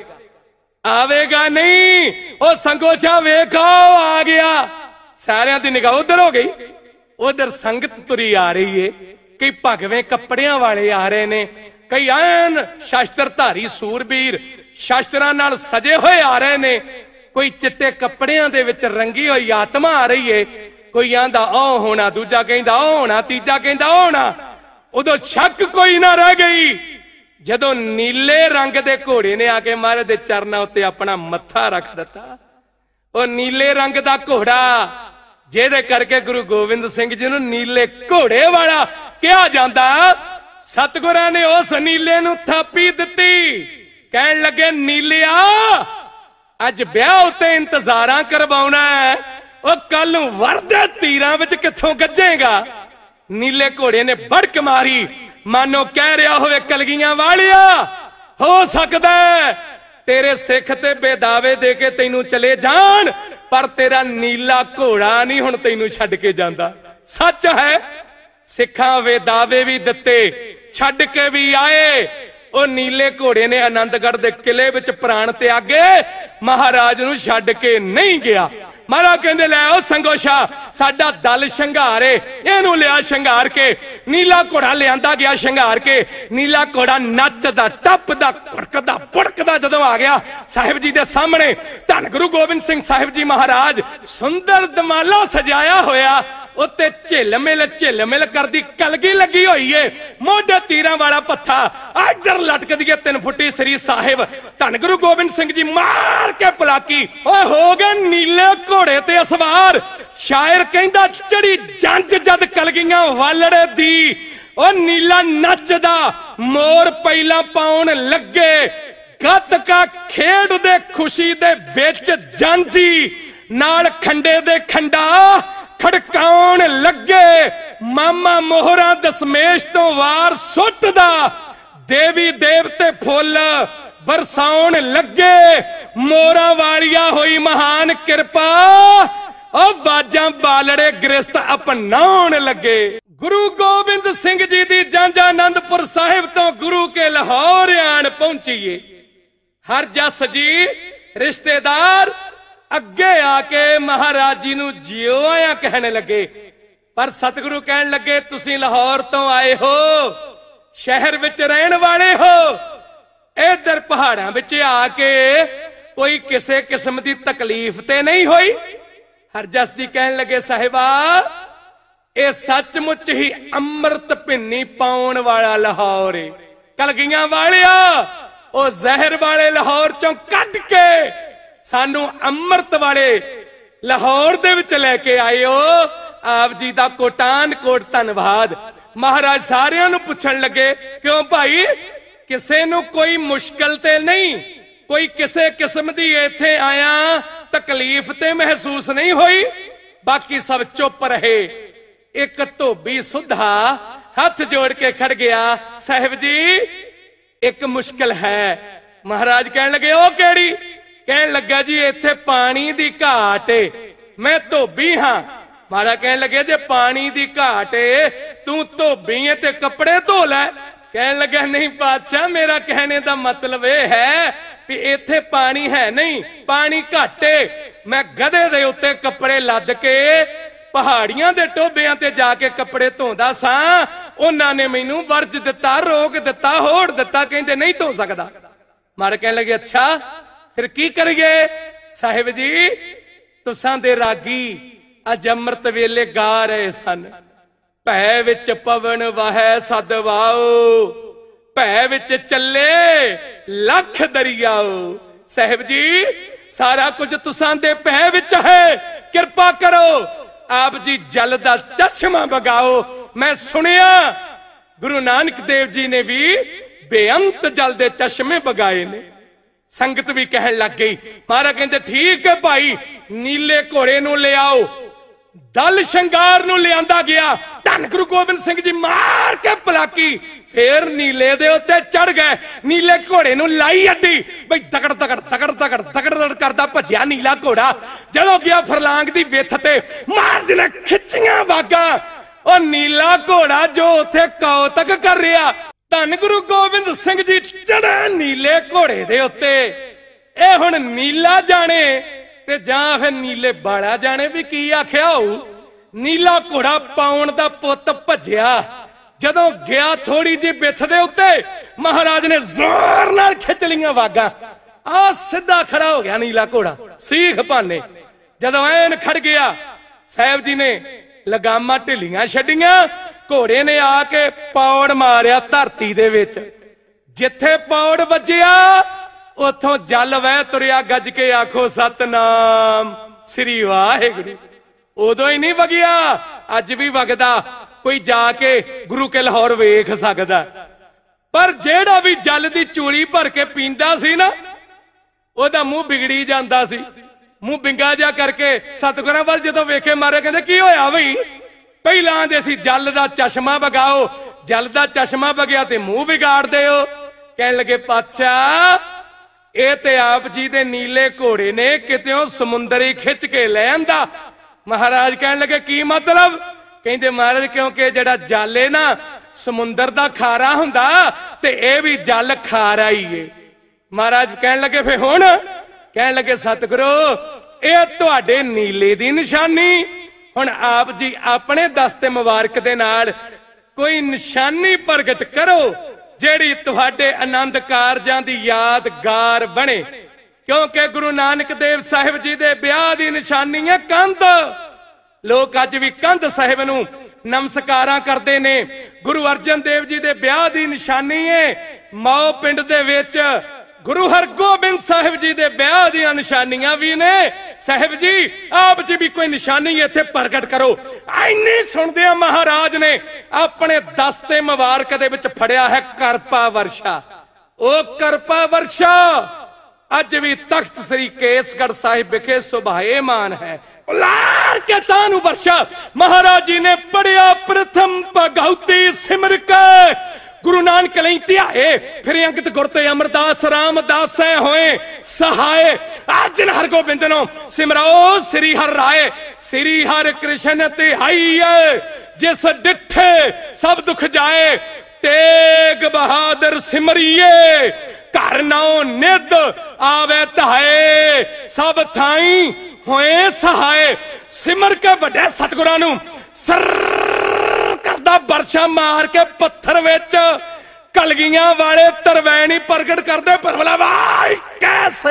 आवेगा नहीं। ओ संगोशा वेखो आ गया। सारियां दी निगाह उधर हो गई। उधर संगत तुरी आ रही है, कई भगवे कपड़ियां वाले आ रहे ने, कई आन शास्त्रधारी सूरबीर शास्त्रां नाल सजे हुए आ रहे ने, कोई चिट्टे कपड़ियां दे विच रंगी हुई आत्मा आ रही है। कोई आंदा ओ होना, दूजा कहंदा ओ होना, तीजा कहंदा ओ होना। उदों शक कोई ना रह गई जदों नीले रंग दे घोड़े ने आके महाराज दे चरनां उत्ते अपना मत्था रख दिता। ओ नीले रंग दा घोड़ा जेदे करके गुरु गोबिंद सिंह जी नूं नीले घोड़े वाला ਕਿਹਾ ਜਾਂਦਾ। ਸਤਿਗੁਰਾਂ ਨੇ ਉਸ ਨੀਲੇ ਨੂੰ ਥਾਪੀ ਦਿੱਤੀ, ਕਹਿਣ ਲੱਗੇ ਨੀਲਿਆ ਅੱਜ ਵਿਆਹ ਉੱਤੇ ਇੰਤਜ਼ਾਰਾਂ ਕਰਵਾਉਣਾ ਹੈ, ਉਹ ਕੱਲ ਨੂੰ ਵਰਦੇ ਤੀਰਾਂ ਵਿੱਚ ਕਿੱਥੋਂ ਗੱਜੇਗਾ। ਨੀਲੇ ਘੋੜੇ ਨੇ ਭੜਕ ਮਾਰੀ, ਮਾਨੋ ਕਹਿ ਰਿਹਾ ਹੋਵੇ ਕਲਗੀਆਂ ਵਾਲਿਆ, ਹੋ ਸਕਦਾ ਤੇਰੇ ਸਿੱਖ ਤੇ ਬੇਦਾਵੇ ਦੇ ਕੇ ਤੈਨੂੰ ਚਲੇ ਜਾਣ, ਪਰ ਤੇਰਾ ਨੀਲਾ ਘੋੜਾ ਨਹੀਂ ਹੁਣ ਤੈਨੂੰ ਛੱਡ ਕੇ ਜਾਂਦਾ। ਸੱਚ ਹੈ, ਸਿੱਖਾਂ ਵੇਦਾਵੇ ਵੀ ਦਿੱਤੇ, ਛੱਡ ਕੇ ਵੀ ਆਏ। ਉਹ ਨੀਲੇ ਘੋੜੇ ਨੇ ਆਨੰਦਗੜ੍ਹ ਦੇ ਕਿਲੇ ਵਿੱਚ ਪ੍ਰਾਣ ਤਿਆਗੇ, ਮਹਾਰਾਜ ਨੂੰ ਛੱਡ ਕੇ ਨਹੀਂ ਗਿਆ। ਮਹਾਰਾਜ ਕਹਿੰਦੇ ਲੈ ਉਹ ਸੰਗੋਸ਼ਾ ਸਾਡਾ ਦਲ ਸ਼ਿੰਗਾਰੇ, ਇਹਨੂੰ ਲਿਆ ਸ਼ਿੰਗਾਰ ਕੇ। ਨੀਲਾ ਘੋੜਾ ਲਿਆਂਦਾ ਗਿਆ ਸ਼ਿੰਗਾਰ ਕੇ। ਨੀਲਾ ਘੋੜਾ ਨੱਚਦਾ ਟੱਪਦਾ ਕੁੜਕਦਾ ਪੁੜਕਦਾ ਜਦੋਂ ਆ ਗਿਆ ਸਾਹਿਬ ਜੀ ਦੇ ਸਾਹਮਣੇ, ਧੰਨ ਗੁਰੂ ਗੋਬਿੰਦ ਸਿੰਘ ਸਾਹਿਬ ਜੀ ਮਹਾਰਾਜ ਸੁੰਦਰ ਦਮਾਲਾ ਸਜਾਇਆ ਹੋਇਆ, ਉੱਤੇ ਝਿਲਮਿਲ ਕਰਦੀ ਕਲਗੀ ਲੱਗੀ ਹੋਈ ਏ, ਮੋਢੇ ਤੀਰਾਂ ਵਾਲਾ ਪੱਥਾ, ਇੱਧਰ ਲਟਕਦੀ ਏ 3 ਫੁੱਟੀ ਸ੍ਰੀ ਸਾਹਿਬ। ਧੰਨ ਗੁਰੂ ਗੋਬਿੰਦ ਸਿੰਘ ਜੀ ਮਾਰ ਕੇ ਪਲਾਕੀ, ਓਏ ਹੋ ਗਏ ਨੀਲੇ ਘੋੜੇ ਤੇ ਅਸਵਾਰ। ਸ਼ਾਇਰ ਕਹਿੰਦਾ ਚੜੀ ਜੰਜ ਜਦ ਕਲਗੀਆਂ ਵਾਲੜੇ ਦੀ, ਉਹ ਨੀਲਾ ਨੱਚਦਾ ਮੋਰ ਪਹਿਲਾਂ ਪਾਉਣ ਲੱਗੇ, ਗੱਤਕਾ ਖੇਡ ਦੇ ਖੁਸ਼ੀ ਦੇ ਵਿੱਚ ਜਾਂਜੀ, ਨਾਲ ਖੰਡੇ ਦੇ ਖੰਡਾ ਖੜਕਾਉਣ ਲੱਗੇ। ਮਾਮਾ ਮੋਹਰਾ ਦਸਮੇਸ਼ ਤੋਂ ਵਾਰ ਸੁੱਟਦਾ, ਦੇਵੀ ਦੇਵਤੇ ਫੁੱਲ ਵਰਸਾਉਣ ਲੱਗੇ। ਮੋਰਾਂ ਵਾਲੀਆ ਹੋਈ ਮਹਾਨ ਕਿਰਪਾ, ਉਹ ਬਾਜਾਂ ਬਾਲੜੇ ਗ੍ਰਿਸ਼ਤ ਅਪਣਾਉਣ ਲੱਗੇ। ਗੁਰੂ ਗੋਬਿੰਦ ਸਿੰਘ ਜੀ ਦੀ ਜੰਝ ਆਨੰਦਪੁਰ ਸਾਹਿਬ ਤੋਂ ਗੁਰੂ ਕੇ ਲਾਹੌਰ ਆਣ ਪਹੁੰਚੀਏ। ਹਰ ਜਸ ਜੀ ਰਿਸ਼ਤੇਦਾਰ ਅੱਗੇ ਆ ਕੇ ਮਹਾਰਾਜ ਜੀ ਨੂੰ ਜਿਉ ਆਇਆ ਕਹਿਣ ਲੱਗੇ, ਪਰ ਸਤਿਗੁਰੂ ਕਹਿਣ ਲੱਗੇ ਤੁਸੀਂ ਲਾਹੌਰ ਤੋਂ ਆਏ ਹੋ, ਸ਼ਹਿਰ ਵਿੱਚ ਰਹਿਣ ਵਾਲੇ ਹੋ, ਇਧਰ ਪਹਾੜਾਂ ਵਿੱਚ ਆ ਕੇ ਕੋਈ ਕਿਸੇ ਕਿਸਮ ਦੀ ਤਕਲੀਫ ਤੇ ਨਹੀਂ ਹੋਈ। ਹਰਜਸ ਜੀ ਕਹਿਣ ਲੱਗੇ ਸਾਹਿਬਾ ਇਹ ਸੱਚਮੁੱਚ ਹੀ ਅੰਮ੍ਰਿਤ ਭਿੰਨੀ ਪਾਉਣ ਵਾਲਾ ਲਾਹੌਰ ਏ। ਕਲਗੀਆਂ ਵਾਲਿਆ ਉਹ ਜ਼ਹਿਰ ਵਾਲੇ ਲਾਹੌਰ ਚੋਂ ਕੱਢ ਕੇ ਸਾਨੂੰ ਅੰਮ੍ਰਿਤ ਵਾਲੇ ਲਾਹੌਰ ਦੇ ਵਿੱਚ ਲੈ ਕੇ ਆਏ ਹੋ। ਆਪ ਜੀ ਦਾ ਕੋਟਾਨ ਕੋਟ ਧੰਨਵਾਦ। ਮਹਾਰਾਜ ਸਾਰਿਆਂ ਨੂੰ ਪੁੱਛਣ ਲੱਗੇ ਕਿਉਂ ਭਾਈ, ਕਿਸੇ ਨੂੰ ਕੋਈ ਮੁਸ਼ਕਲ ਤੇ ਨਹੀਂ, ਕੋਈ ਕਿਸੇ ਕਿਸਮ ਦੀ ਇੱਥੇ ਆਇਆ ਤਕਲੀਫ ਤੇ ਮਹਿਸੂਸ ਨਹੀਂ ਹੋਈ? ਬਾਕੀ ਸਭ ਚੁੱਪ ਰਹੇ। ਇੱਕ ਧੋਬੀ ਸੁਧਾ ਹੱਥ ਜੋੜ ਕੇ ਖੜ ਗਿਆ, ਸਾਹਿਬ ਜੀ ਇੱਕ ਮੁਸ਼ਕਲ ਹੈ। ਮਹਾਰਾਜ ਕਹਿਣ ਲੱਗੇ ਉਹ ਕਿਹੜੀ? ਕਹਿਣ ਲੱਗਾ ਜੀ ਇੱਥੇ ਪਾਣੀ ਦੀ ਘਾਟ ਏ, ਮੈਂ ਧੋਬੀ ਹਾਂ। ਮਹਾਰਾਜ ਕਹਿਣ ਲੱਗੇ ਜੇ ਪਾਣੀ ਦੀ ਘਾਟ ਏ, ਤੂੰ ਧੋਬੀ ਏ ਤੇ ਕੱਪੜੇ ਧੋ ਲੈ। ਕਹਿਣ ਲੱਗਾ ਨਹੀਂ ਪਾਤਸ਼ਾਹ, ਮੇਰਾ ਕਹਿਣੇ ਦਾ ਮਤਲਬ ਇਹ ਹੈ ਵੀ ਇੱਥੇ ਪਾਣੀ ਹੈ ਨਹੀਂ, ਪਾਣੀ ਘੱਟ ਏ। ਮੈਂ ਗਧੇ ਦੇ ਉੱਤੇ ਕੱਪੜੇ ਲੱਦ ਕੇ ਪਹਾੜੀਆਂ ਦੇ ਟੋਭਿਆਂ ਤੇ ਜਾ ਕੇ ਕੱਪੜੇ ਧੋਂਦਾ ਸਾਂ, ਉਹਨਾਂ ਨੇ ਮੈਨੂੰ ਵਰਜ ਦਿੱਤਾ, ਰੋਕ ਦਿੱਤਾ, ਹੋੜ ਦਿੱਤਾ, ਕਹਿੰਦੇ ਨਹੀਂ ਧੋ ਸਕਦਾ। ਮਹਾਰਾਜ ਕਹਿਣ ਲੱਗੇ ਅੱਛਾ ਫਿਰ ਕੀ ਕਰੀਏ? ਸਾਹਿਬ ਜੀ ਤੁਸਾਂ ਦੇ ਰਾਗੀ ਅੱਜ ਅੰਮ੍ਰਿਤ ਵੇਲੇ ਗਾ ਰਹੇ ਸਨ, ਭੈ ਵਿੱਚ ਪਵਨ ਵਹੈ ਸਦ ਵਾਓ, ਭੈ ਵਿੱਚ ਚੱਲੇ ਲੱਖ ਦਰਿਆਓ। ਸਾਹਿਬ ਜੀ ਸਾਰਾ ਕੁਝ ਤੁਸਾਂ ਦੇ ਭੈ ਵਿੱਚ ਹੈ, ਕਿਰਪਾ ਕਰੋ ਆਪ ਜੀ ਜਲ ਦਾ ਚਸ਼ਮਾ ਬਗਾਓ। ਮੈਂ ਸੁਣਿਆ ਗੁਰੂ ਨਾਨਕ ਦੇਵ ਜੀ ਨੇ ਵੀ ਬੇਅੰਤ ਜਲ ਦੇ ਚਸ਼ਮੇ ਬਗਾਏ ਨੇ। ਸੰਗਤ ਵੀ ਕਹਿਣ ਲੱਗ ਗਈ। ਮਹਾਰਾਜ ਕਹਿੰਦੇ ਠੀਕ ਹੈ ਭਾਈ, ਨੀਲੇ ਘੋੜੇ ਨੂੰ ਲਿਆਓ। ਦਲ ਸ਼ਿੰਗਾਰ ਨੂੰ ਲਿਆਂਦਾ ਗਿਆ। ਧੰਨ ਗੁਰੂ ਗੋਬਿੰਦ ਸਿੰਘ ਜੀ ਮਾਰ ਕੇ ਪਲਾਕੀ, ਫੇਰ ਨੀਲੇ ਦੇ ਉੱਤੇ ਚੜ ਗਏ। ਨੀਲੇ ਘੋੜੇ ਨੂੰ ਲਾਈ ਅੱਡੀ, ਬਈ ਤਕੜ ਤਕੜ ਤਕੜ ਤਕੜ ਤਕੜ ਕਰਦਾ ਭੱਜਿਆ ਨੀਲਾ ਘੋੜਾ। ਜਦੋਂ ਗਿਆ ਫਰਲਾਂਗ ਦੀ ਵਿੱਥ ਤੇ, ਮਹਾਰਾਜ ਨੇ ਖਿੱਚੀਆਂ ਵਾਗਾਂ। ਉਹ ਨੀਲਾ ਘੋੜਾ ਜੋ ਉੱਥੇ ਕੌਤਕ ਕਰ ਰਿਹਾ। ਧੰਨ ਗੁਰੂ ਗੋਬਿੰਦ ਸਿੰਘ ਜੀ ਚੜੇ ਨੀਲੇ ਘੋੜੇ ਦੇ ਉੱਤੇ। ਇਹ ਹੁਣ ਨੀਲਾ ਜਾਣੇ ਤੇ ਜਾਂ ਫਿਰ ਨੀਲੇ ਬਾਲਾ ਜਾਣੇ ਵੀ ਕੀ ਆਖਿਆ ਹੋਊ। ਨੀਲਾ ਘੋੜਾ ਪਾਉਣ ਦਾ ਪੁੱਤ ਭੱਜਿਆ। ਜਦੋਂ ਗਿਆ ਥੋੜੀ ਜਿਹੀ ਬਿੱਥ ਦੇ ਉੱਤੇ, ਮਹਾਰਾਜ ਨੇ ਜ਼ੋਰ ਨਾਲ ਖਿੱਚ ਲਈਆਂ ਵਾਗਾਂ। ਆ ਸਿੱਧਾ ਖੜਾ ਹੋ ਗਿਆ ਨੀਲਾ ਘੋੜਾ ਸੀਖ ਭਾਨੇ। ਜਦੋਂ ਐਨ ਖੜ ਗਿਆ, ਸਾਹਿਬ ਜੀ ਨੇ ਲਗਾਮਾਂ ਢਿੱਲੀਆਂ ਛੱਡੀਆਂ। ਘੋੜੇ ਨੇ ਆ ਕੇ ਪੌੜ ਮਾਰਿਆ ਧਰਤੀ ਦੇ ਵਿੱਚ। ਜਿੱਥੇ ਪੌੜ ਵੱਜਿਆ ਉਥੋਂ ਜਲ ਵਹਿ ਤੁਰਿਆ। ਗੱਜ ਕੇ ਆਖੋ ਸਤਨਾਮ ਸ੍ਰੀ ਵਾਹਿਗੁਰੂ। ਉਦੋਂ ਹੀ ਨਹੀਂ ਵਗਿਆ, ਅੱਜ ਵੀ ਵਗਦਾ। कोई जाके गुरु के लाहौर वेख सकदा। पर जेड़ा भी जल दी चूली भर के पींदा सी ना, ओदा मुंह बिगड़ी जांदा सी। मुंह बिंगा जा करके सतगुरां वल जदों वेखे मारे कहंदे की होया बई? पहलां आंदे सी जल दा चश्मा वगाओ, जल दा चश्मा वगया ते मुंह बिगाड़ दिओ। कहण लगे पातशाह ਇਹ ਤੇ ਆਪ जी दे नीले घोड़े ने कित्यों समुंदरी खिंच के ले आंदा। महाराज कहन लगे की मतलब? कहंदे महाराज क्योंकि जेड़ा जल है ना समुंदर दा खारा हुंदा ते ए भी जल खारा ही है। महाराज कहन लगे फिर हुण? कहन लगे सतगुरु ये तुहाडे नीले दी निशानी। हुण आप जी अपने दस्ते मुबारक दे नाल कोई निशानी प्रगट करो जेड़ी तुहाडे आनंद कारजां दी यादगार बने। क्योंकि गुरु नानक देव साहिब जी दे ब्याह दी निशानी है कंध। लोग अज भी कंध साहिब नूं नमस्कारां करदे ने। गुरु अर्जन देव जी दे ब्याह दी निशानी है मौ पिंड दे विच गुरु हरगोबिंद साहिब जी दे ब्याह दी निशानियां भी ने। साहिब जी आप जी भी कोई निशानी इत्थे प्रगट करो। इन्नी सुनदे महाराज ने अपने दस्ते मुबारक दे विच फड़िया है करपा वर्षा। ओ करपा वर्षा अज भी तख्त श्री केसगढ़ साहिब विखे शोभायमान है। उलार के तानु वर्षा महाराज जी ने पढ़िया प्रथम भगवती सिमर के गुरु नानक लई ध्याए। फिर अंगत गुरते अमरदास रामदास होए सहाय। अर्जन हरगोबिंद नो सिमराओ श्री हर राय। श्री हर कृष्ण तिहाईए जिस डिठे सब दुख जाए। तेग बहादुर सिमरिए घर नौ निध आवे तहाए। सब थाई होए सहाय। सिमर के वड्डे सतगुरां नूं सर करदा बरछा मार के पत्थर विच कलगियां वाले तरवैनी प्रगट करदे। परवला भाई कैसे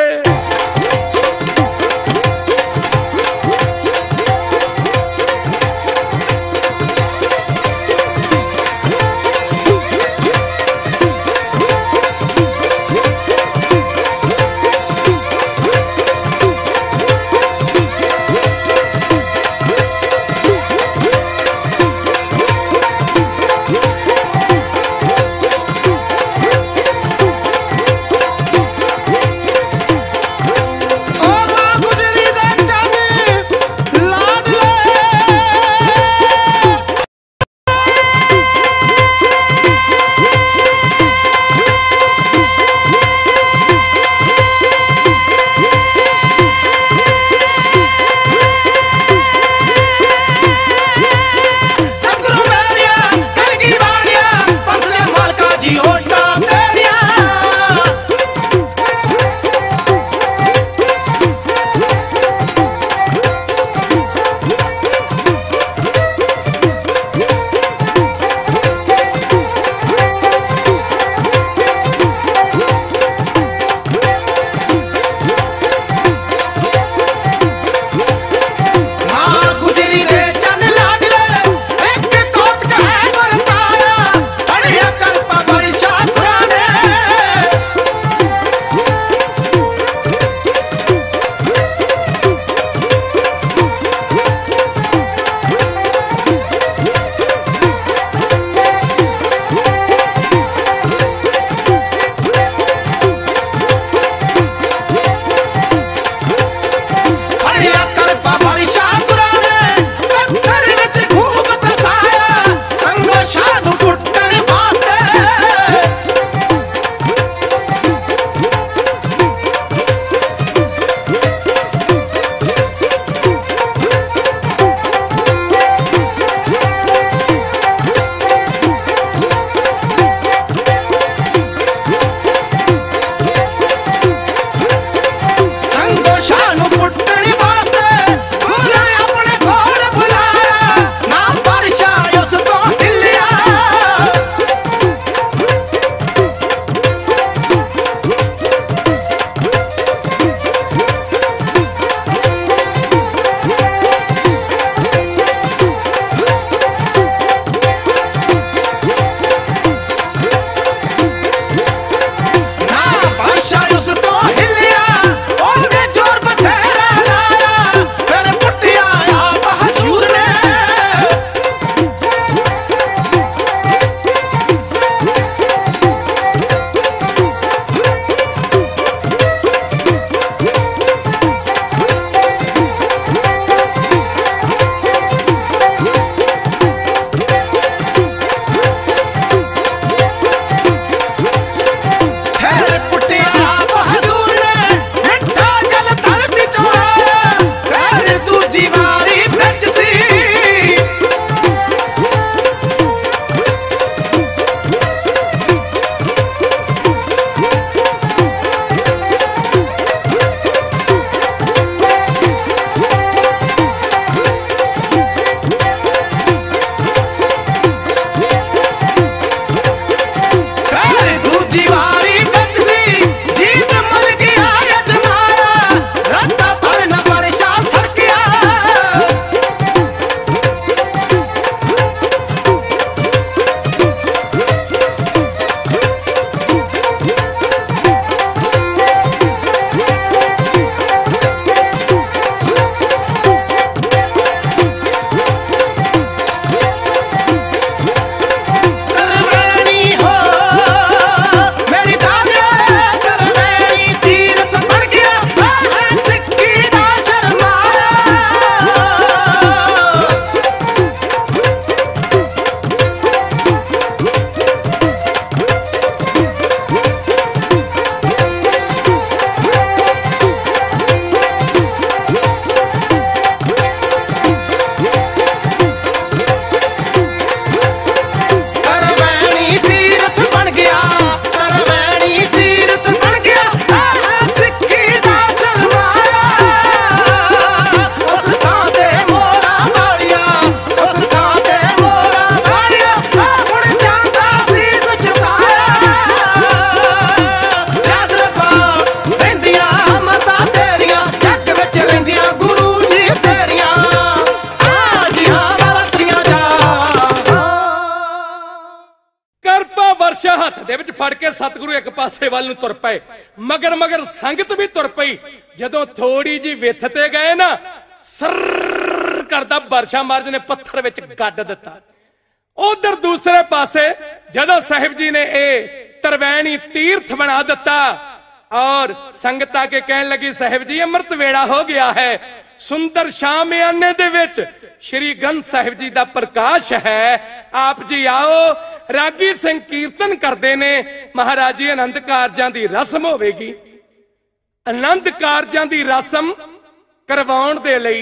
सतगुरु एक पासे वाल तुर पे, मगर मगर संगत भी तुर पई। जदों थोड़ी जी विथ ते गए ना, सर करदा बरछा महाराज ने पत्थर विच गड्ड दिता। उधर दूसरे पासे जदों साहिब जी ने ये तरवैनी तीर्थ बना दिता और संगत आके कहने लगी साहिब जी अमृत वेला हो गया है। सुंदर शामियाने दे विच श्री ग्रंथ साहिब जी दा प्रकाश है, आप जी आओ। रागी सिंह कीर्तन करते ने, महाराज जी आनंद कारजां दी रस्म होवेगी। आनंद कारजां दी रस्म करवाउण दे लई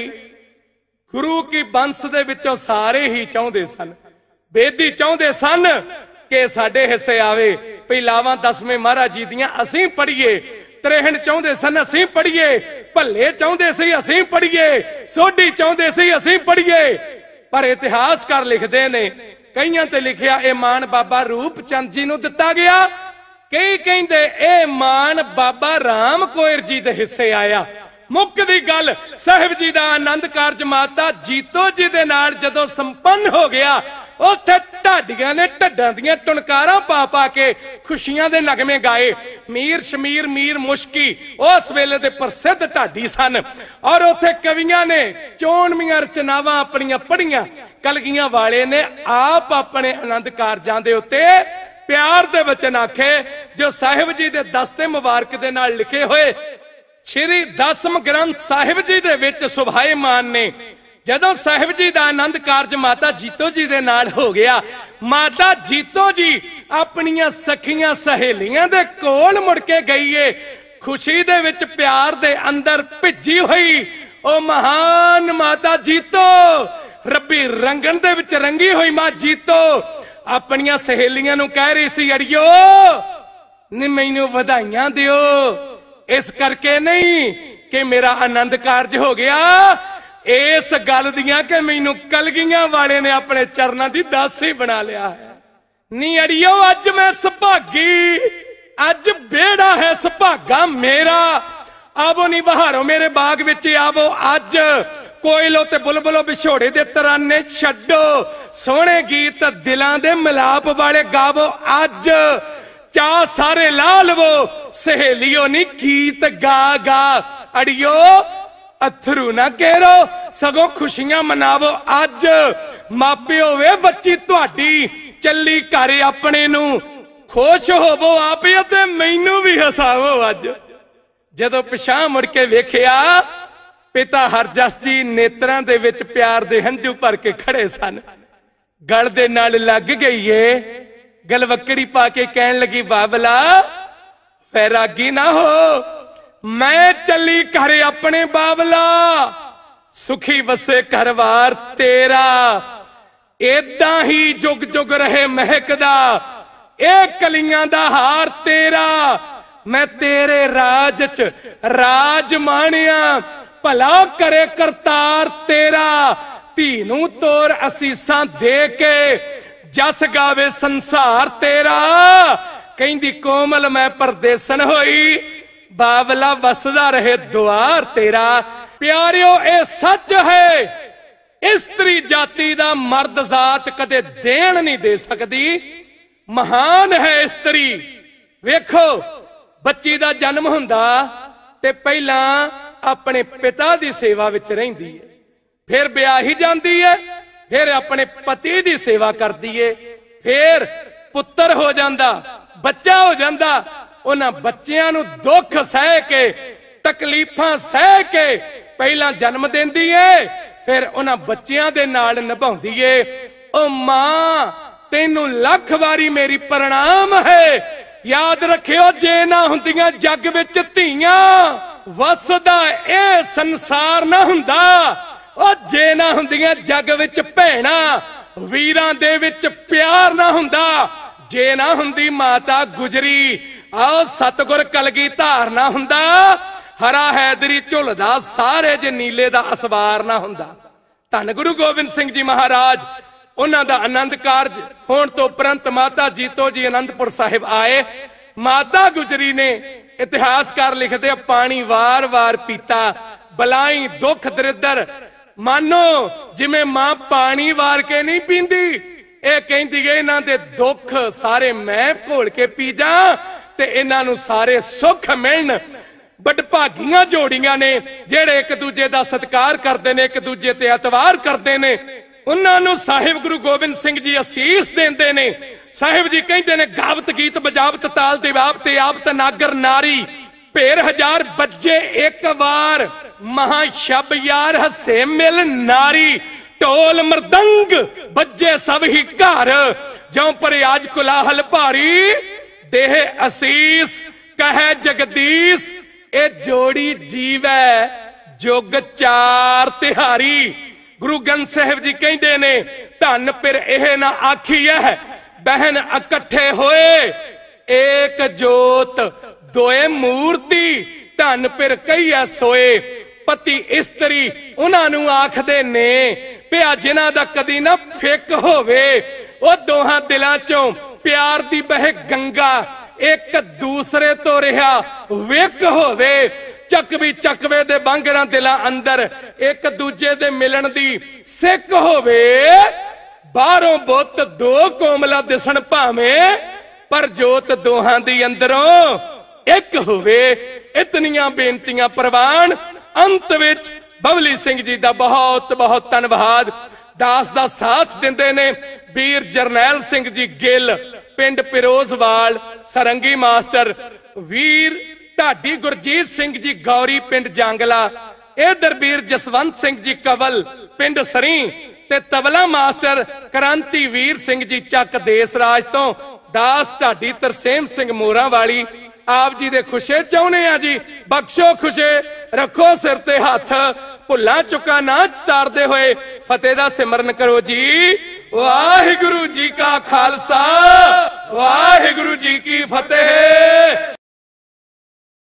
गुरु की बंस दे विचों सारे ही चाहुंदे सन, बेदी चाहुंदे सन कि साडे हिस्से आवे। पहिलावां 10वें महाराज जी दियां असीं पढ़ीए, त्रेहण चाहुंदे सन असीं पढ़ीए, भल्ले चाहुंदे सी असीं पढ़ीए, सोढी चाहुंदे सी असीं पढ़ीए। पर इतिहासकार लिखदे ने, कईयां ते लिखिया ए मान बाबा रूप चंद जी नूं दिता गया, कई कहंदे ए मान बाबा राम कोयर जी दे हिस्से आया। मुक दी गल साहिब जी दा आनंद कारज माता जीतो जी दे नाल जदों संपन्न हो गया, उत्थे ढाडियां ने ढड्डां दियां टुनकारां पा पा के खुशियां दे नगमे गाए। मीर शमीर मीर मुश्की उस वेले दे प्रसिद्ध ढाडी सन और उत्थे कवियां ने चोणवीआं रचनावां अपनियां पढ़ियां। कलगियां वाले ने आप अपने आनंद कारजां दे उत्ते प्यार दे वचन आखे जो साहिब जी दे दस्ते मुबारक दे नाल लिखे होए। श्री दसम ग्रंथ साहिब जी दे विच सुभाएमान ने जदों साहिब जी दा आनंद कारज माता जीतो जी दे नाल हो गया, माता जीतो जी अपनियां सखियां सहेलियां दे कोल मुड़ के गई है, खुशी दे विच प्यार दे अंदर भिजी हुई। ओ महान माता जीतो, रब्बी रंगन दे विच रंगी हुई मां जीतो अपनियां सहेलियां नूं कह रही सी, अड़ियो नी मैनूं वधाइयां दिओ, इस करके नहीं कि मेरा आनंद कारज हो गया, इस गल दियां कि मैनू कलगियां वाले ने अपने चरनां दी दासी बना लिया है। नी अड़ियो अज मैं सुभागी, अज बेड़ा है सुभागा मेरा। आवो नी बहारो मेरे बाग विच आवो, अज कोयलो ते बुलबुलो बिछोड़े दे तराने छड्डो, सोहणे गीत दिलां दे मिलाप वाले गावो, अज चा सारे ला लवो, सहेलियो नी गीत गा गा। अड़ियो अथरू ना केरो, सगों खुशियां मनावो, अज मापिओ वे बच्ची तुहाडी चली घर अपने नू, खुश होवो आप ते मैनू भी हसावो। अज जदों पिछां मुड़ के वेखिया, पिता हरजस जी नेत्रां दे विच प्यार दे हंझू भर के खड़े सन। गल दे नाल लग गई है, गलवकड़ी पा के कहन लगी, बाबला वैरागी ना हो, मैं चली घर अपने बाबला, सुखी वसे घरवार तेरा, एदा ही जुग जुग रहे महकदा, ए कलियां दा हार तेरा। मैं तेरे राज च राज माणिया, भला करे करतार तेरा। धी नूं तोर असीसां दे के जस गावे संसार तेरा। कहंदी कोमल मैं परदेसन होई, बावला वसदा रहे द्वार तेरा। प्यारियो ए सच है, स्त्री जाति दा मर्द जात कदे देन नहीं दे सकती। महान है स्त्री। वेखो बच्ची दा जन्म हुंदा ते पहला अपने पिता दी सेवा विच रहिंदी है, फिर ब्याही जांदी है, फिर अपने पति दी सेवा करदी है, फिर पुत्र हो जांदा, बच्चा हो जांदा। उन्हां बच्चियां नूं दुख सह के तकलीफां सह के पहला जन्म देंदी है, फिर उन्हां बच्चियां दे नाल निभाउंदी है। ओ मां तेनू लख वारी मेरी प्रणाम है। याद रखियो जे ना हुंदियां जग विच धीआं, वसदा ए संसार ना हुंदा। ओ जे ना हुंदियां जग विच भैणां, वीरां दे विच प्यार ना हुंदा। जे ना हुंदी माता गुजरी, आओ सतगुर कलगी धार ना हुंदा। हरा हैदरी झुलदा सारे जे नीले दा असवार ना हुंदा। धन गुरु गोबिंद सिंह जी महाराज उन्हां दा आनंद कारज होण तो उपरंत माता जीतो जी आनंदपुर साहिब आए। माता गुजरी ने इतिहासकार लिखते पानी वार वार पीता, बलाई दुख दरिद्र, मानो जिमें मां पानी वार के नहीं पींदी, ਇਹ ਕਹਿੰਦੀ ਹੈ ਇਹਨਾਂ ਦੇ ਦੁੱਖ ਸਾਰੇ ਮੈਂ ਘੋਲ ਕੇ ਪੀ ਜਾ ਤੇ ਇਹਨਾਂ ਨੂੰ ਸਾਰੇ ਸੁੱਖ ਮਿਲਣ। ਬਦਭਾਗੀਆਂ ਜੋੜੀਆਂ ਨੇ ਜਿਹੜੇ ਇੱਕ ਦੂਜੇ ਦਾ ਸਤਿਕਾਰ ਕਰਦੇ ਨੇ, ਇੱਕ ਦੂਜੇ ਤੇ ਇਤਵਾਰ ਕਰਦੇ ਨੇ। ਉਹਨਾਂ ਨੂੰ ਸਾਹਿਬ ਗੁਰੂ ਗੋਬਿੰਦ ਸਿੰਘ ਜੀ ਅਸੀਸ ਦਿੰਦੇ ਨੇ। ਸਾਹਿਬ ਜੀ ਕਹਿੰਦੇ ਨੇ ਗਾਵਤ ਗੀਤ ਬਜਾਵਤ ਤਾਲ ਦਿਵਾਵ ਤੇ ਆਵਤ ਨਾਗਰ ਨਾਰੀ ਭੇਰ ਹਜ਼ਾਰ ਬੱਜੇ ਇੱਕ ਵਾਰ ਮਹਾ ਸ਼ਬ ਯਾਰ ਹੱਸੇ ਮਿਲ ਨਾਰੀ ਢੋਲ ਮਰਦੰਗ ਬੱਜੇ ਸਭ ਹੀ ਘਰ ਜਿਉ ਪਰਿਆਜ ਕੁਲਾਹਲ ਭਾਰੀ ਦੇਹ ਅਸੀਸ ਕਹੈ ਜਗਦੀਸ਼ ਇਹ ਜੋੜੀ ਜੀਵੈ ਜੁਗ ਚਾਰ ਤਿਹਾਰੀ। ਗੁਰੂ ਗ੍ਰੰਥ ਸਾਹਿਬ ਜੀ ਕਹਿੰਦੇ ਨੇ ਧੰਨ ਪਿਰ ਇਹ ਨਾ ਆਖੀਐ ਬਹਿਨ ਇਕੱਠੇ ਹੋਏ ਏਕ ਜੋਤ ਦੋਏ ਮੂਰਤੀ ਧੰਨ ਪਿਰ ਕਹੀਐ ਸੋਏ। ਪਤੀ ਇਸਤਰੀ ਉਹਨਾਂ ਨੂੰ ਆਖਦੇ ਨੇ ਪਿਆ ਜਿਨ੍ਹਾਂ ਦਾ ਕਦੀ ਨਾ ਫਿੱਕ ਹੋਵੇ। ਉਹ ਦੋਹਾਂ ਦਿਲਾਂ ਚੋਂ ਪਿਆਰ ਦੀ ਬਹਿ ਗੰਗਾ ਇੱਕ ਦੂਸਰੇ ਤੋਂ ਰਿਹਾ ਵਿਕ ਹੋਵੇ। ਚੱਕਵੀ ਚੱਕਵੇ ਦੇ ਬਾਂਗਰਾਂ ਦਿਲਾਂ ਅੰਦਰ ਇੱਕ ਦੂਜੇ ਦੇ ਮਿਲਣ ਦੀ ਸਿੱਕ ਹੋਵੇ। ਬਾਹਰੋਂ ਬੁੱਤ ਦੋ ਕੋਮਲਾ ਦਿਸਣ ਭਾਵੇਂ ਪਰ ਜੋਤ ਦੋਹਾਂ ਦੀ ਅੰਦਰੋਂ ਇੱਕ ਹੋਵੇ। ਇਤਨੀਆਂ ਬੇਨਤੀਆਂ ਪ੍ਰਵਾਨ। ਅੰਤ ਵਿੱਚ ਬਬਲੀ ਸਿੰਘ ਜੀ ਦਾ ਬਹੁਤ ਬਹੁਤ ਧੰਨਵਾਦ। ਦਾਸ ਦਾ ਸਾਥ ਦਿੰਦੇ ਨੇ ਵੀਰ ਜਰਨੈਲ ਸਿੰਘ ਜੀ ਗਿੱਲ ਪਿੰਡ ਪਿਰੋਜ਼ਵਾਲ ਸਰੰਗੀ ਮਾਸਟਰ, ਵੀਰ ਢਾਡੀ ਗੁਰਜੀਤ ਸਿੰਘ ਜੀ ਗੌਰੀ ਪਿੰਡ ਜਾਂਗਲਾ, ਇਧਰ ਵੀਰ ਜਸਵੰਤ ਸਿੰਘ ਜੀ ਕਵਲ ਪਿੰਡ ਸਰੀ ਤੇ ਤਬਲਾ ਮਾਸਟਰ ਕ੍ਰਾਂਤੀ ਵੀਰ ਸਿੰਘ ਜੀ ਚੱਕ ਦੇਸ ਰਾਜ ਤੋਂ। ਦਾਸ ਢਾਡੀ ਤਰਸੇਮ ਸਿੰਘ ਮੋਰਾਂ ਵਾਲੀ ਆਪ ਜੀ ਦੇ ਖੁਸ਼ੇ ਚਾਹੁੰਦੇ ਆ ਜੀ। ਬਖਸ਼ੋ ਖੁਸ਼ੇ ਰੱਖੋ ਸਿਰ ਤੇ ਹੱਥ ਭੁੱਲਾਂ ਚੁੱਕਾ ਨਾ ਚਾਰਦੇ ਹੋਏ ਫਤਿਹ ਦਾ ਸਿਮਰਨ ਕਰੋ ਜੀ। ਵਾਹਿਗੁਰੂ ਜੀ ਕਾ ਖਾਲਸਾ ਵਾਹਿਗੁਰੂ ਜੀ ਕੀ ਫਤਿਹ।